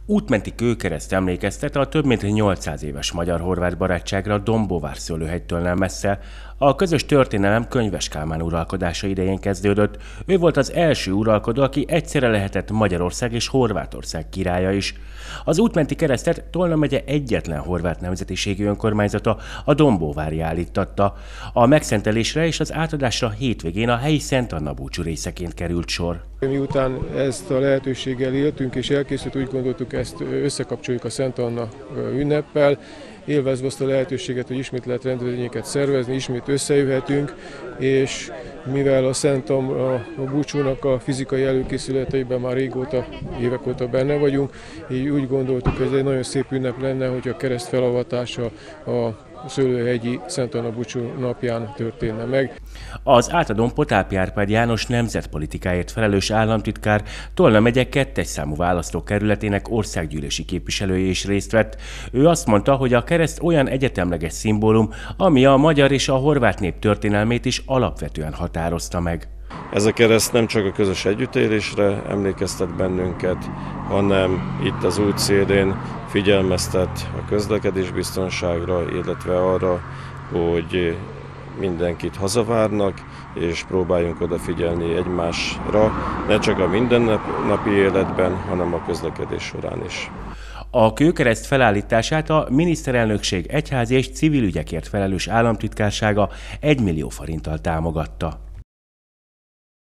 Útmenti kőkereszt emlékeztet a több mint 800 éves magyar-horvát barátságra Dombóvár szőlőhegytől nem messze. A közös történelem Könyves Kálmán uralkodása idején kezdődött. Ő volt az első uralkodó, aki egyszerre lehetett Magyarország és Horvátország királya is. Az útmenti keresztet Tolna megye egyetlen horvát nemzetiségű önkormányzata, a Dombóvári állíttatta. A megszentelésre és az átadásra hétvégén a helyi Szent Anna búcsú részeként került sor. Miután ezt a lehetőséggel éltünk és elkészült, úgy gondoltuk, ezt összekapcsoljuk a Szent Anna ünneppel, élvezve azt a lehetőséget, hogy ismét lehet rendezvényeket szervezni, ismét összejöhetünk, és mivel a Szent Anna búcsúnak a fizikai előkészületeiben már régóta, évek óta benne vagyunk, így úgy gondoltuk, hogy ez egy nagyon szép ünnep lenne, hogy a kereszt felavatása a Szőlőhegyi Szent Anna búcsú napján történne meg. Az átadón Potápi Árpád János nemzetpolitikáért felelős államtitkár, Tolna megye 2. számú választókerületének országgyűlési képviselője is részt vett. Ő azt mondta, hogy a kereszt olyan egyetemleges szimbólum, ami a magyar és a horvát nép történelmét is alapvetően határozta meg. Ez a kereszt nem csak a közös együttélésre emlékeztet bennünket, hanem itt az út szélén figyelmeztet a közlekedésbiztonságra, illetve arra, hogy mindenkit hazavárnak, és próbáljunk odafigyelni egymásra, ne csak a mindennapi életben, hanem a közlekedés során is. A kőkereszt felállítását a miniszterelnökség egyházi és civil ügyekért felelős államtitkársága 1 millió forinttal támogatta.